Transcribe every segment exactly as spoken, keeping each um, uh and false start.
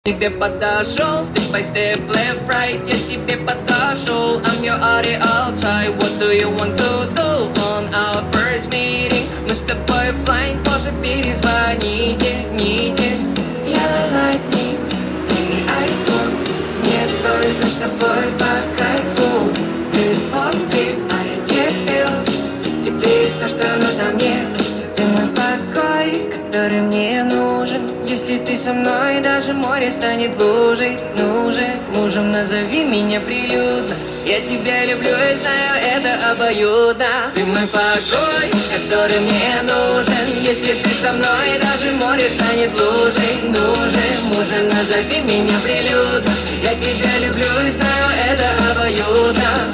Тебе подошел, step by step, left, right, я тебе подошел. I'm your ideal type, what do you want to do on our first meeting? Мы с тобой flying, позже перезвоните, ните. Я lightning, ты iPhone, мне только с тобой по кайфу. Ты попит, а я дебил, тебе есть то, что нужно мне. Ты мой покой, который мне нужен. Если ты со мной, даже море станет лужей. Ну же, мужем назови меня прилюдно. Я тебя люблю и знаю, это обоюдно. Ты мой покой, который мне нужен. Если ты со мной, даже море станет лужей. Ну же, мужем назови меня прилюдно. Я тебя люблю и знаю, это обоюдно.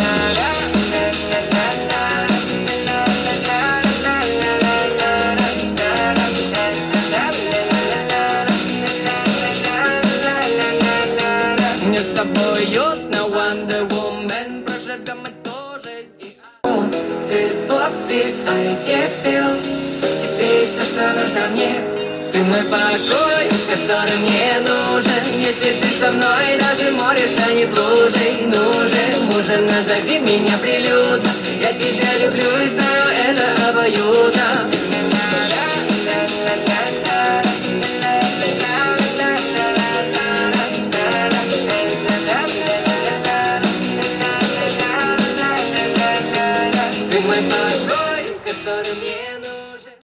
Мне с тобой уютно, Wonder Woman, проживем мы тоже. Ты попит, а я дебил, тебе есть то, что нужно мне. Ты мой покой, который мне нужен. Если ты со мной, даже море станет лужей. Ну же, мужем назови меня прилюдно. Я тебя люблю и знаю, это обоюдно.